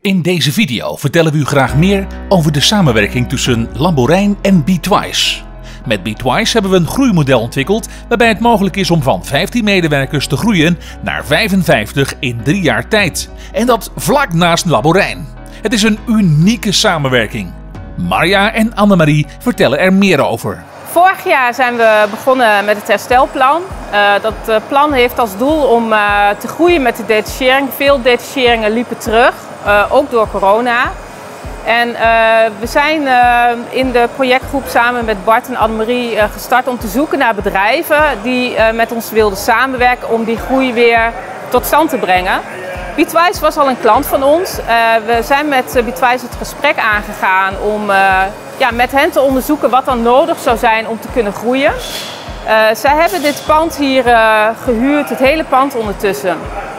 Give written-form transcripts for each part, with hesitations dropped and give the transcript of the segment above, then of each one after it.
In deze video vertellen we u graag meer over de samenwerking tussen Laborijn en Bitwise. Met Bitwise hebben we een groeimodel ontwikkeld waarbij het mogelijk is om van 15 medewerkers te groeien naar 55 in 3 jaar tijd. En dat vlak naast Laborijn. Het is een unieke samenwerking. Marja en Annemarie vertellen er meer over. Vorig jaar zijn we begonnen met het herstelplan. Dat plan heeft als doel om te groeien met de detachering. Veel detacheringen liepen terug, ook door corona. En we zijn in de projectgroep samen met Bart en Annemarie gestart om te zoeken naar bedrijven die met ons wilden samenwerken om die groei weer tot stand te brengen. Bitwise was al een klant van ons. We zijn met Bitwise het gesprek aangegaan om met hen te onderzoeken wat dan nodig zou zijn om te kunnen groeien. Zij hebben dit pand hier gehuurd, het hele pand ondertussen.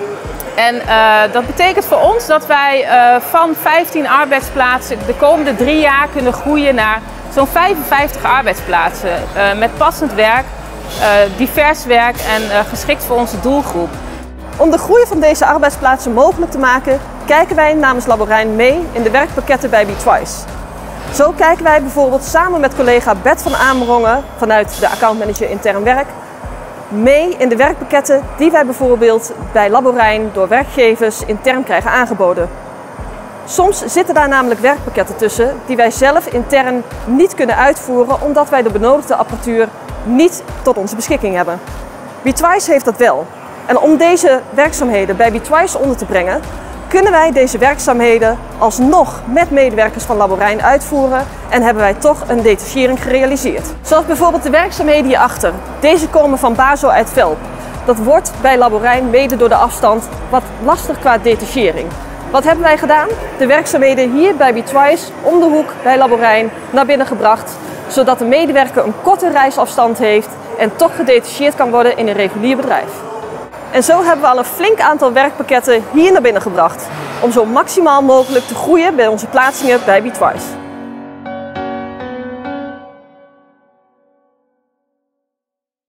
En dat betekent voor ons dat wij van 15 arbeidsplaatsen de komende 3 jaar kunnen groeien naar zo'n 55 arbeidsplaatsen. Met passend werk, divers werk en geschikt voor onze doelgroep. Om de groei van deze arbeidsplaatsen mogelijk te maken, kijken wij namens Laborijn mee in de werkpakketten bij Bitwise. Zo kijken wij bijvoorbeeld samen met collega Bert van Amerongen vanuit de accountmanager intern werk mee in de werkpakketten die wij bijvoorbeeld bij Laborijn door werkgevers intern krijgen aangeboden. Soms zitten daar namelijk werkpakketten tussen die wij zelf intern niet kunnen uitvoeren omdat wij de benodigde apparatuur niet tot onze beschikking hebben. Bitwise heeft dat wel. En om deze werkzaamheden bij Bitwise onder te brengen, kunnen wij deze werkzaamheden alsnog met medewerkers van Laborijn uitvoeren en hebben wij toch een detachering gerealiseerd. Zoals bijvoorbeeld de werkzaamheden hierachter. Deze komen van Bazo uit Velp. Dat wordt bij Laborijn mede door de afstand wat lastig qua detachering. Wat hebben wij gedaan? De werkzaamheden hier bij Bitwise om de hoek bij Laborijn naar binnen gebracht, zodat de medewerker een korte reisafstand heeft en toch gedetacheerd kan worden in een regulier bedrijf. En zo hebben we al een flink aantal werkpakketten hier naar binnen gebracht, om zo maximaal mogelijk te groeien bij onze plaatsingen bij Bitwise.